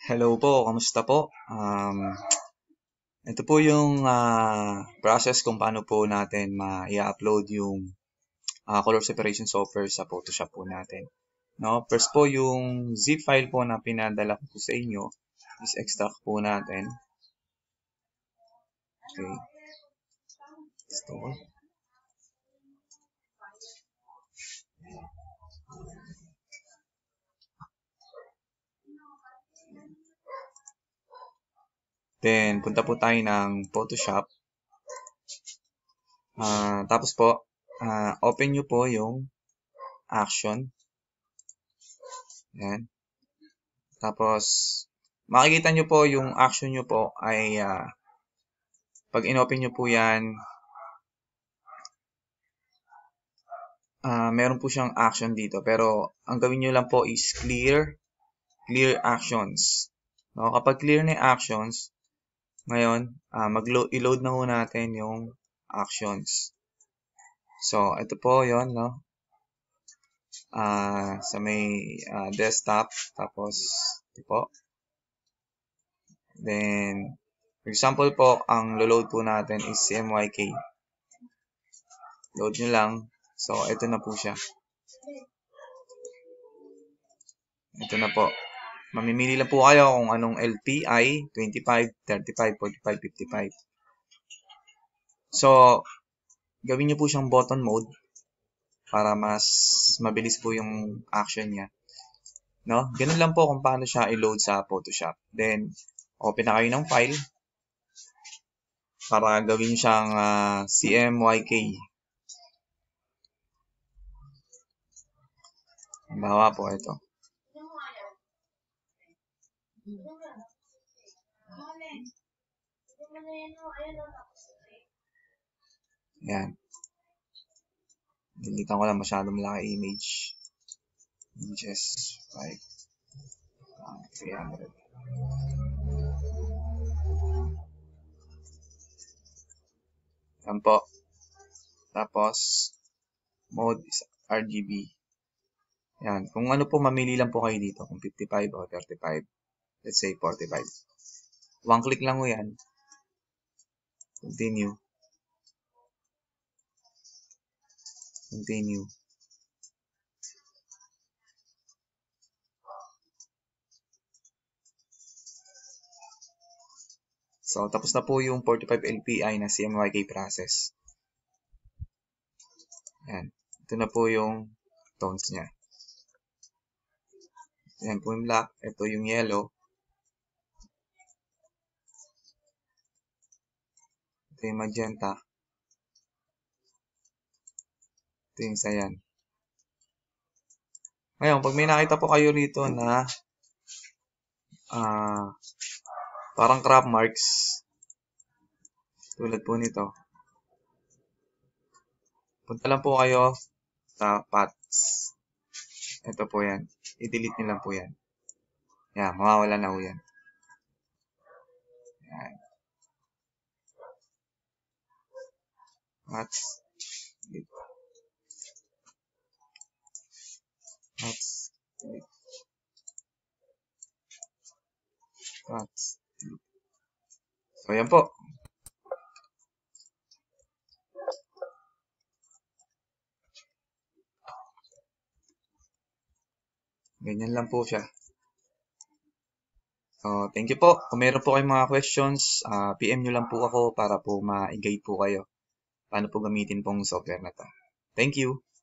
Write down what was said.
Hello po, kamusta po? Ito po yung process kung paano po natin ma-upload yung color separation software sa Photoshop po natin. No? First po, yung zip file po na pinadala ko po sa inyo is extract po natin. Okay. Store. Then, punta po tayo ng Photoshop. Tapos po, open nyo po yung action. Yan. Tapos, makikita nyo po yung action nyo po ay pag in-open nyo po yan, meron po siyang action dito. Pero, ang gawin nyo lang po is clear actions. No? Kapag clear na yung actions, ngayon, i-load na po natin yung actions. So, ito po yon, no? Sa may desktop. Tapos, ito po. Then, for example po, ang load po natin is CMYK. Load nyo lang. So, ito na po siya. Ito na po. Mamimili lang po kayo kung anong LTI, 25, 35, 45, 55. So, gawin nyo po siyang button mode para mas mabilis po yung action niya. No? Ganun lang po kung paano siya i-load sa Photoshop. Then, open na kayo ng file para gawin siyang CMYK. Bawa po ito. Yan. Dilitan ko lang, masyadong malaki image. Images 5. 300. Yan po. Tapos, mode is RGB. Yan. Kung ano po, mamili lang po kayo dito. Kung 55 o 35. Let's say 45. One click lang po yan. Continue. Continue. So, tapos na po yung 45 LPI na CMYK process. Yan. Ito na po yung tones niya. Yan po yung black. Ito yung yellow. Ito yung magenta. Ito yung cyan. Ngayon, pag may nakita po kayo rito na parang crop marks, tulad po nito, punta lang po kayo sa paths. Ito po yan. I-delete nyo lang po yan. Yan, mawawala na po yan. Yan. Paths. Delete. Paths. Delete. Paths. Delete. So, yan po. Ganyan lang po siya. So, thank you po. Kung meron po kayong mga questions, PM nyo lang po ako para po ma-guide po kayo paano po gamitin pong software na to. Thank you.